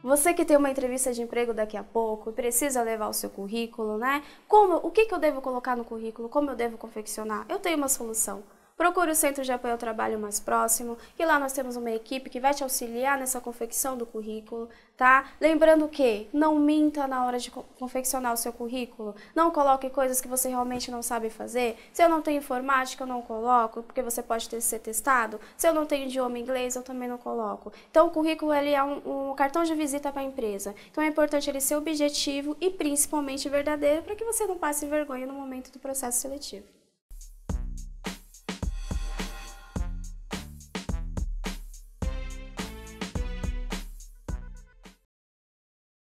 Você que tem uma entrevista de emprego daqui a pouco e precisa levar o seu currículo, né? O que eu devo colocar no currículo? Como eu devo confeccionar? Eu tenho uma solução. Procure o Centro de Apoio ao Trabalho mais próximo, e lá nós temos uma equipe que vai te auxiliar nessa confecção do currículo, tá? Lembrando que não minta na hora de confeccionar o seu currículo, não coloque coisas que você realmente não sabe fazer. Se eu não tenho informática, eu não coloco, porque você pode ser testado. Se eu não tenho idioma inglês, eu também não coloco. Então, o currículo ele é um cartão de visita para a empresa. Então, é importante ele ser objetivo e principalmente verdadeiro, para que você não passe vergonha no momento do processo seletivo.